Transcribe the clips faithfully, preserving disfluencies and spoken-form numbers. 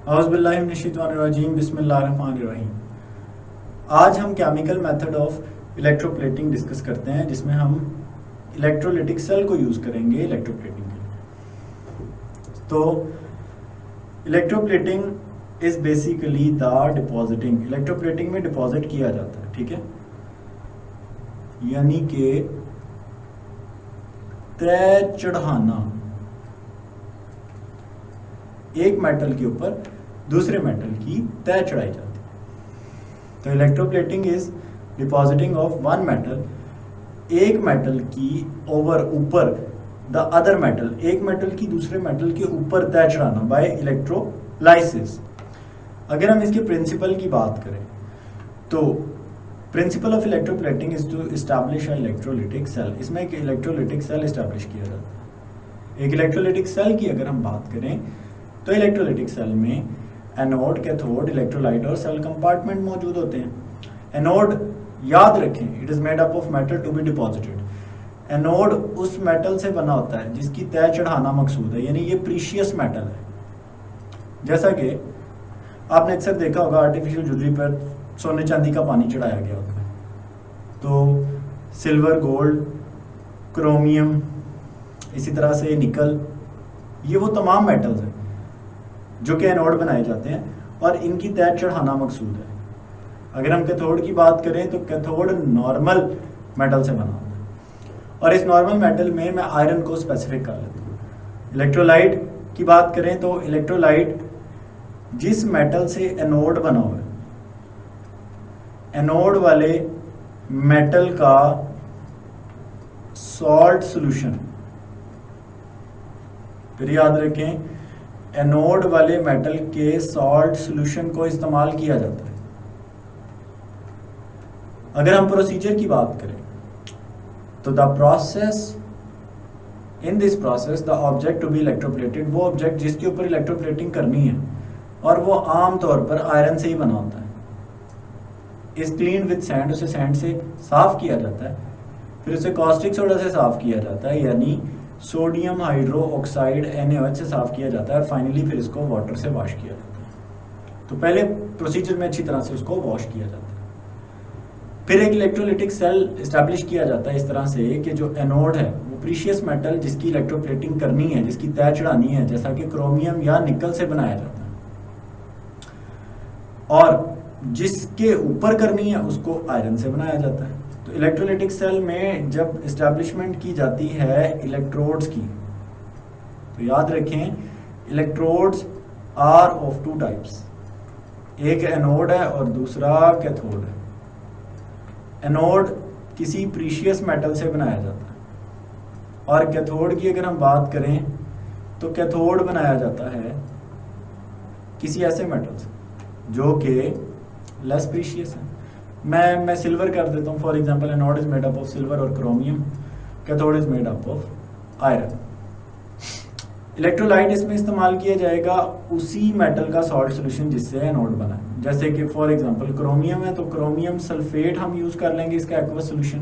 औज़ुबिल्लाहिमिनश्शैतानिर्रजीम बिस्मिल्लाहिर्रहमानिर्रहीम। आज हम chemical method of electroplating discuss करते हैं, जिसमें हम इलेक्ट्रोलिटिक सेल को यूज़ करेंगे इलेक्ट्रोप्लेटिंग के लिए। तो electroplating is basically the depositing. Electroplating में डिपॉजिट किया जाता है, ठीक है, यानी कि तय चढ़ाना एक मेटल के ऊपर दूसरे मेटल की तय चढ़ाई जाती है। तो electroplating is depositing of one metal, एक मेटल की ओवर ऊपर द अदर मेटल, एक मेटल की दूसरे मेटल के ऊपर तय चढ़ाना बाय इलेक्ट्रोलाइसिस। अगर हम इसके प्रिंसिपल की बात करें तो principle of electroplating is to establish a electrolytic cell. इसमें एक इलेक्ट्रोलिटिक सेल एस्टैब्लिश किया जाता है। एक इलेक्ट्रोलिटिक सेल की अगर हम बात करें तो इलेक्ट्रोलिटिक सेल में एनोड, कैथोड, इलेक्ट्रोलाइट और सेल कंपार्टमेंट मौजूद होते हैं। एनोड याद रखें, it is made up of metal to be deposited. Anode उस मेटल से बना होता है जिसकी तय चढ़ाना मकसूद है, यानी ये प्रीशियस मेटल है। जैसा कि आपने अक्सर देखा होगा आर्टिफिशियल ज्वेलरी पर सोने चांदी का पानी चढ़ाया गया होता है। तो सिल्वर, गोल्ड, क्रोमियम, इसी तरह से निकल, ये वो तमाम मेटल्स हैं जो कि एनोड बनाए जाते हैं और इनकी तय चढ़ाना मकसूद है। अगर हम कैथोड की बात करें तो कैथोड नॉर्मल मेटल से बना होता है और इस नॉर्मल मेटल में मैं आयरन को स्पेसिफिक कर लेता हूँ। इलेक्ट्रोलाइट की बात करें तो इलेक्ट्रोलाइट जिस मेटल से एनोड बना हुआ है, एनोड वाले मेटल का सॉल्ट सॉल्यूशन, फिर याद रखें एनोड वाले मेटल के सॉल्ट सॉल्यूशन को इस्तेमाल किया जाता है। अगर हम प्रोसीजर की बात करें तो the process in this process the object to be electroplated, वो ऑब्जेक्ट जिसके ऊपर इलेक्ट्रोप्लेटिंग करनी है और वो आम तौर पर आयरन से ही बना होता है, इज क्लीन विद सैंड, उसे सैंड से साफ किया जाता है, फिर उसे कॉस्टिक सोडा से साफ किया जाता है, यानी sodium hydro oxide N A O H से साफ किया जाता है और फाइनली फिर इसको वाटर से वॉश किया जाता है। तो पहले प्रोसीजर में अच्छी तरह से उसको वॉश किया जाता है। फिर एक इलेक्ट्रोलिटिक सेल इस्टेब्लिश किया जाता है इस तरह से कि जो एनोड है वो प्रीशियस मेटल जिसकी इलेक्ट्रोप्लेटिंग करनी है, जिसकी तय चढ़ानी है, जैसा कि क्रोमियम या निकल से बनाया जाता है, और जिसके ऊपर करनी है उसको आयरन से बनाया जाता है। तो इलेक्ट्रोलिटिक सेल में जब इस्टेब्लिशमेंट की जाती है इलेक्ट्रोड्स की, तो याद रखें electrodes are of two types, एक एनोड है और दूसरा कैथोड है। एनोड किसी प्रीशियस मेटल से बनाया जाता है और कैथोड की अगर हम बात करें तो कैथोड बनाया जाता है किसी ऐसे मेटल से जो कि लेस प्रीशियस है। मैं मैं सिल्वर कर देता हूँ for example, anode is made up of silver और chromium, cathode is made up of iron. Electrolyte इसमें इस्तेमाल किया जाएगा उसी मेटल का सॉल्ट सॉल्यूशन जिससे एनोड बना है। जैसे कि फॉर एग्जांपल क्रोमियम है तो क्रोमियम सल्फेट हम यूज कर लेंगे इसका एक्वस सॉल्यूशन,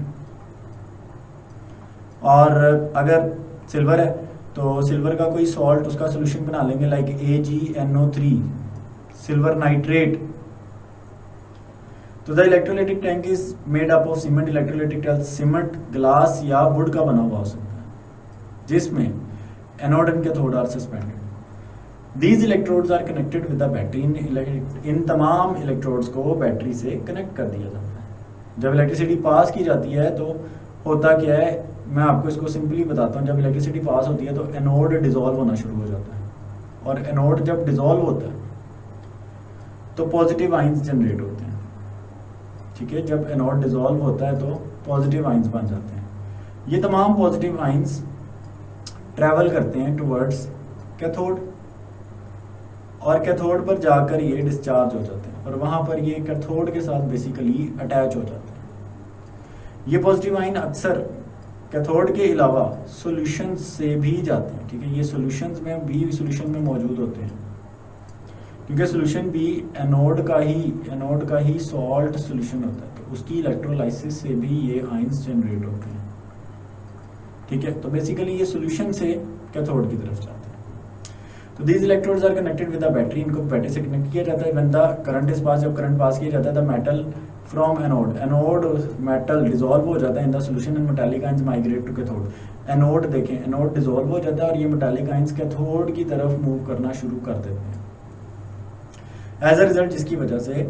और अगर सिल्वर है तो सिल्वर का कोई सॉल्ट उसका सॉल्यूशन बना लेंगे, like A G N O three, silver nitrate. तो the electrolytic tank is made up of cement. Electrolytic tank cement, glass या वुड का बना हुआ हो सकता है, जिसमें anode and cathode are suspended. These electrodes are connected with the battery. इन तमाम इलेक्ट्रोड्स को बैटरी से कनेक्ट कर दिया जाता है। जब इलेक्ट्रिसिटी पास की जाती है तो होता क्या है, मैं आपको इसको सिंपली बताता हूँ। जब इलेक्ट्रिसिटी पास होती है तो एनोड डिसॉल्व होना शुरू हो जाता है, और एनोड जब डिसॉल्व होता है तो पॉजिटिव आइंस जनरेट होते हैं, ठीक है। जब एनोड डिसॉल्व होता है तो पॉजिटिव आइंस बन जाते हैं। ये तमाम पॉजिटिव आइंस ट्रैवल करते हैं टुवर्ड्स कैथोड, और कैथोड पर जाकर ये डिस्चार्ज हो जाते हैं और वहाँ पर ये कैथोड के साथ बेसिकली अटैच हो जाते हैं। ये पॉजिटिव आइन अक्सर कैथोड के अलावा सॉल्यूशंस से भी जाते हैं, ठीक है। ये सॉल्यूशंस में भी सॉल्यूशन में मौजूद होते हैं, क्योंकि सॉल्यूशन भी एनोड का ही एनोड का ही सॉल्ट सॉल्यूशन होता है, तो उसकी इलेक्ट्रोलाइसिस से भी ये आइंस जनरेट होते हैं, ठीक है। तो बेसिकली ये सॉल्यूशन से कैथोड की तरफ जाते हैं। तो these electrodes are connected with the battery, इनको बैटरी से कनेक्ट किया जाता है। When the current is pass, जब करंट पास किया जाता है, the metal from anode, anode metal dissolve हो जाता है in the solution and metallic ions migrate to cathode. Anode देखें, एनोड डिजोल्व हो जाता है और ये मेटालिक आयंस कैथोड की तरफ मूव करना शुरू कर देते हैं एज अ रिजल्ट, जिसकी वजह से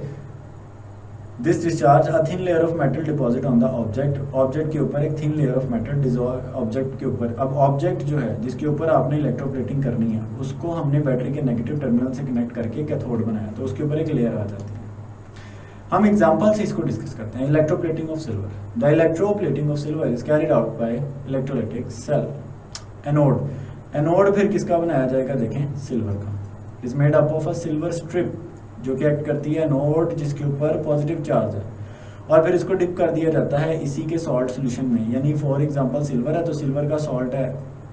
this discharge a thin layer of metal deposit on the object, object के ऊपर एक thin layer of metal dissolve object के ऊपर। अब ऑब्जेक्ट जो है जिसके ऊपर आपने इलेक्ट्रोप्लेटिंग करनी है उसको हमने बैटरी के नेगेटिव टर्मिनल से कनेक्ट करके कैथोड बनाया, तो उसके ऊपर एक लेयर आ जाती है। हम एग्जांपल से इसको डिस्कस करते हैं। Electroplating of silver, the electroplating of silver is carried out by electrolytic cell. Anode, anode फिर किसका बनाया जाएगा, देखें सिल्वर का, is made up of a silver strip जो कि एक्ट करती है एनोड जिसके ऊपर पॉजिटिव चार्ज है, और फिर इसको डिप कर दिया जाता है इसी के सॉल्ट सोल्यूशन में। यानी फॉर एग्जांपल सिल्वर है तो सिल्वर का सॉल्ट है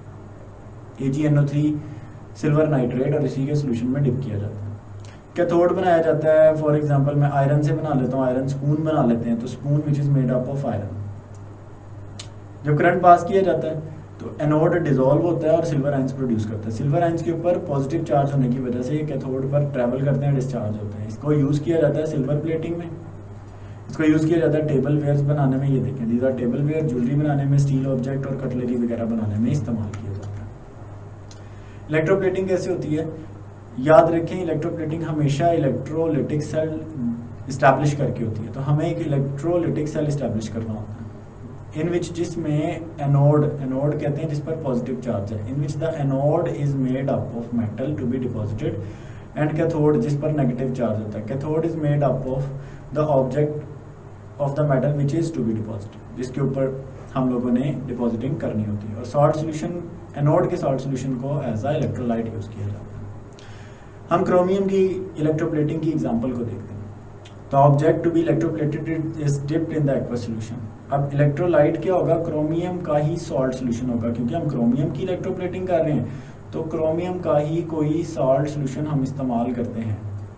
A G N O three silver nitrate, और इसी के सोल्यूशन में डिप किया जाता है। कैथोड बनाया जाता है, फॉर एग्जांपल मैं आयरन से बना लेता हूँ, आयरन स्पून बना लेते हैं, तो spoon which is made up of iron. जब करंट पास किया जाता है तो एनोड डिसॉल्व होता है और सिल्वर आयंस प्रोड्यूस करता है। सिल्वर आयंस के ऊपर पॉजिटिव चार्ज होने की वजह से ये कैथोड पर ट्रैवल करते हैं, डिस्चार्ज होते हैं। इसको यूज़ किया जाता है सिल्वर प्लेटिंग में, इसको यूज़ किया जाता है टेबल वेयर्स बनाने में। ये देखें, these are tableware, jewellery बनाने में, स्टील ऑब्जेक्ट और कटलरी वगैरह बनाने में इस्तेमाल किया जाता है। इलेक्ट्रोप्लेटिंग कैसे होती है, याद रखें, इलेक्ट्रोप्लेटिंग हमेशा इलेक्ट्रोलिटिक सेल इस्टेब्लिश करके होती है। तो हमें एक इलेक्ट्रोलिटिक सेल इस्टेब्लिश करना होता है इन विच जिसमें एनोड, एनोड कहते हैं जिस पर पॉजिटिव चार्ज है, in which the anode is made up of metal to be deposited, and cathode जिस पर नेगेटिव चार्ज होता है। Cathode is made up of the object of the metal which is to be deposited, जिसके ऊपर हम लोगों ने depositing करनी होती है। और सॉल्ट सोल्यूशन, एनोड के सॉल्ट सोल्यूशन को एज अ इलेक्ट्रोलाइट यूज किया जाता है। हम क्रोमियम की इलेक्ट्रोप्लेटिंग की एग्जांपल को देखते हैं। तो object to be electroplated is dipped in the aqua solution. अब इलेक्ट्रोलाइट क्या होगा, क्रोमियम का ही सॉल्ट सॉल्यूशन होगा, क्योंकि हम क्रोमियम की इलेक्ट्रोप्लेटिंग कर रहे हैं तो क्रोमियम का ही कोई सॉल्ट सॉल्यूशन हम इस्तेमाल करते हैं।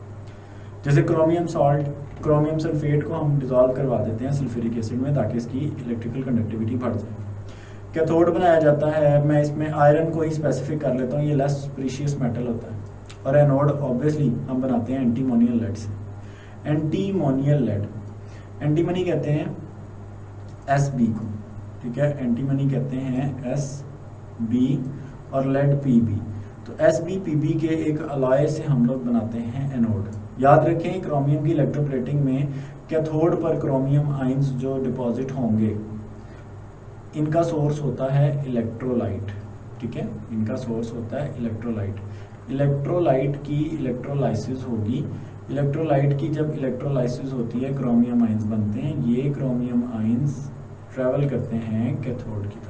जैसे क्रोमियम सॉल्ट, क्रोमियम सल्फेट को हम डिसॉल्व करवा देते हैं सल्फ्यूरिक एसिड में ताकि इसकी इलेक्ट्रिकल कंडक्टिविटी बढ़ जाए। कैथोड बनाया जाता है, मैं इसमें आयरन को ही स्पेसिफिक कर लेता हूँ, ये लेस प्रीशियस मेटल होता है। और एनोड ऑब्वियसली हम बनाते हैं एंटीमोनियल लेड से। एंटीमोनियल लेड, एंटीमनी कहते हैं एस बी को, ठीक है, एंटीमनी कहते हैं एस बी और लेड पी बी। तो एस बी पी बी के एक अलॉय से हम लोग बनाते हैं एनोड। याद रखें, क्रोमियम की इलेक्ट्रोप्लेटिंग में कैथोड पर क्रोमियम आयंस जो डिपॉजिट होंगे इनका सोर्स होता है इलेक्ट्रोलाइट, ठीक है, इनका सोर्स होता है इलेक्ट्रोलाइट। इलेक्ट्रोलाइट की इलेक्ट्रोलाइसिस होगी, इलेक्ट्रोलाइट की जब इलेक्ट्रोलाइसिस होती है क्रोमियम आयंस बनते हैं, ये क्रोमियम आयंस ट्रैवल करते हैं कैथोड की तरफ।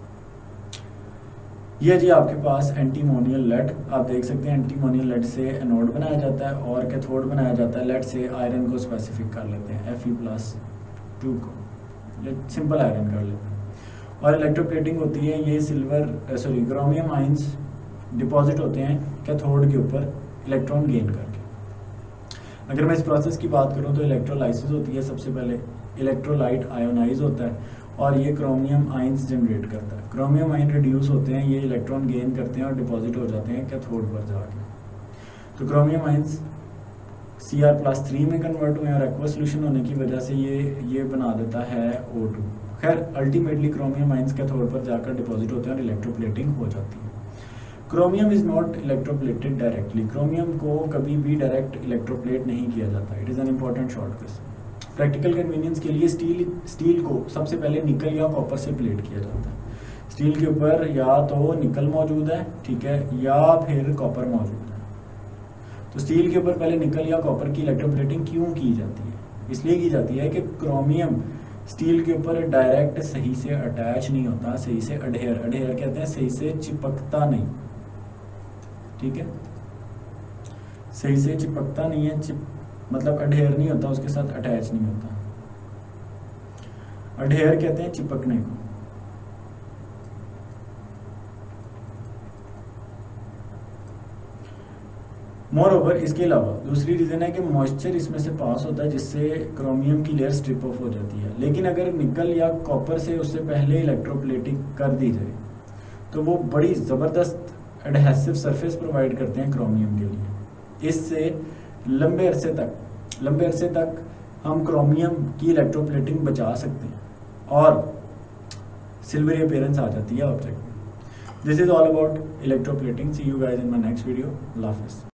ये जी आपके पास एंटीमोनियल लेड, आप देख सकते हैं एंटीमोनियल लेड से एनोड बनाया जाता है और कैथोड बनाया जाता है लेड से। आयरन को स्पेसिफिक कर लेते हैं एफ ई प्लस टू को, ये सिंपल आयरन कर लेते हैं। और इलेक्ट्रोप्लेटिंग होती है, ये silver sorry chromium ions deposit होते हैं कैथोड के ऊपर इलेक्ट्रॉन गेन करके। अगर मैं इस प्रोसेस की बात करूं तो इलेक्ट्रोलाइसिस होती है, सबसे पहले इलेक्ट्रोलाइट आयोनाइज होता है और ये क्रोमियम आयंस जनरेट करता है। क्रोमियम आयन रिड्यूस होते हैं, ये इलेक्ट्रॉन गेन करते हैं और डिपॉजिट हो जाते हैं कैथोड पर जाके। तो chromium ions C R plus three में कन्वर्ट हुए और एक्वा सोल्यूशन होने की वजह से ये ये बना देता है ओ टू। खैर अल्टीमेटली क्रोमियम आयंस कैथोड पर जाकर डिपॉजिट होते हैं और इलेक्ट्रोप्लेटिंग हो जाती है। Chromium is not electroplated directly, chromium को कभी भी डायरेक्ट इलेक्ट्रोप्लेट नहीं किया जाता। It is an important short question. Practical convenience के लिए स्टील स्टील को सबसे पहले निकल या कॉपर से प्लेट किया जाता है। स्टील के ऊपर या तो निकल मौजूद है, ठीक है, या फिर कॉपर मौजूद है। तो स्टील के ऊपर पहले निकल या कॉपर की इलेक्ट्रोप्लेटिंग क्यों की जाती है? इसलिए की जाती है कि क्रोमियम स्टील के ऊपर डायरेक्ट सही से अटैच नहीं होता, सही से अडेयर, अडेयर कहते हैं सही से चिपकता नहीं, ठीक है, सही से चिपकता नहीं है, चिप मतलब अडेयर नहीं होता, उसके साथ अटैच नहीं होता। अडेयर कहते हैं चिपकने को। मोर ओवर इसके अलावा दूसरी रीजन है कि मॉइस्चर इसमें से पास होता है जिससे क्रोमियम की लेयर स्ट्रिप ऑफ हो जाती है। लेकिन अगर निकल या कॉपर से उससे पहले इलेक्ट्रोप्लेटिंग कर दी जाए तो वो बड़ी ज़बरदस्त एडहेसिव सरफेस प्रोवाइड करते हैं क्रोमियम के लिए। इससे लंबे अरसे तक लंबे अरसे तक हम क्रोमियम की इलेक्ट्रोप्लेटिंग बचा सकते हैं और सिल्वरी अपीयरेंस आ जाती है ऑब्जेक्ट में। This is all about electroplating. See you guys in my next video. अल्लाह हाफिज़।